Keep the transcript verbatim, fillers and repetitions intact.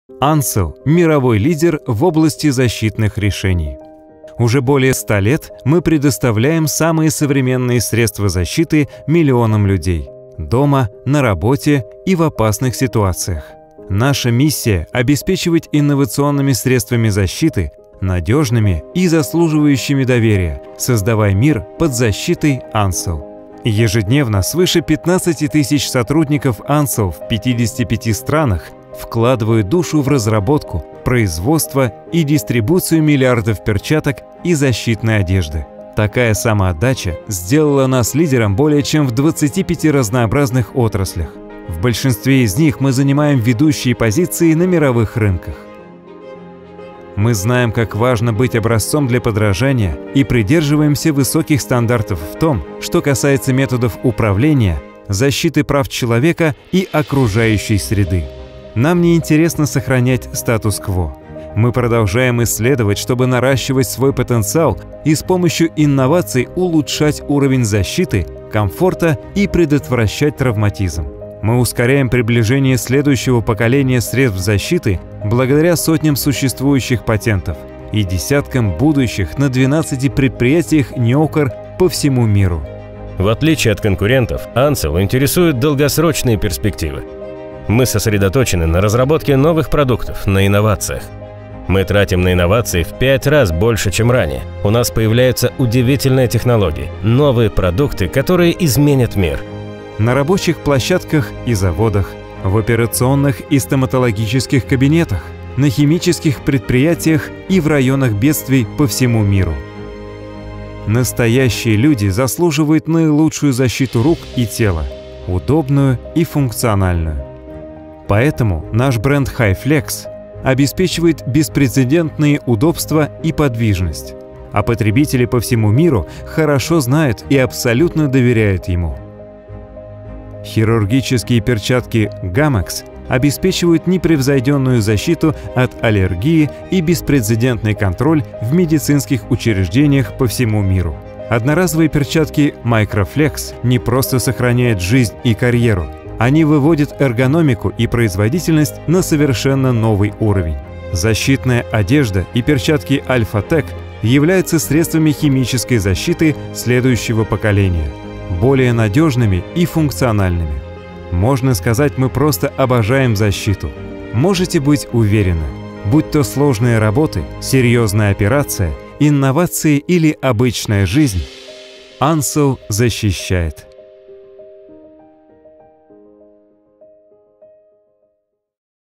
Ansell – мировой лидер в области защитных решений. Уже более ста лет мы предоставляем самые современные средства защиты миллионам людей – дома, на работе и в опасных ситуациях. Наша миссия – обеспечивать инновационными средствами защиты, надежными и заслуживающими доверия, создавая мир под защитой Ansell. Ежедневно свыше пятнадцати тысяч сотрудников Ansell в пятидесяти пяти странах вкладывают душу в разработку, производство и дистрибуцию миллиардов перчаток и защитной одежды. Такая самоотдача сделала нас лидером более чем в двадцати пяти разнообразных отраслях. В большинстве из них мы занимаем ведущие позиции на мировых рынках. Мы знаем, как важно быть образцом для подражания и придерживаемся высоких стандартов в том, что касается методов управления, защиты прав человека и окружающей среды. Нам не интересно сохранять статус-кво. Мы продолжаем исследовать, чтобы наращивать свой потенциал и с помощью инноваций улучшать уровень защиты, комфорта и предотвращать травматизм. Мы ускоряем приближение следующего поколения средств защиты благодаря сотням существующих патентов и десяткам будущих на двенадцати предприятиях Ньокер по всему миру. В отличие от конкурентов, Ansell интересует долгосрочные перспективы. Мы сосредоточены на разработке новых продуктов, на инновациях. Мы тратим на инновации в пять раз больше, чем ранее. У нас появляются удивительные технологии, новые продукты, которые изменят мир. На рабочих площадках и заводах, в операционных и стоматологических кабинетах, на химических предприятиях и в районах бедствий по всему миру. Настоящие люди заслуживают наилучшую защиту рук и тела, удобную и функциональную. Поэтому наш бренд HyFlex обеспечивает беспрецедентные удобства и подвижность, а потребители по всему миру хорошо знают и абсолютно доверяют ему. Хирургические перчатки Gamex обеспечивают непревзойденную защиту от аллергии и беспрецедентный контроль в медицинских учреждениях по всему миру. Одноразовые перчатки MicroFlex не просто сохраняют жизнь и карьеру, они выводят эргономику и производительность на совершенно новый уровень. Защитная одежда и перчатки Alphatec являются средствами химической защиты следующего поколения, более надежными и функциональными. Можно сказать, мы просто обожаем защиту. Можете быть уверены, будь то сложные работы, серьезная операция, инновации или обычная жизнь, Ansell защищает.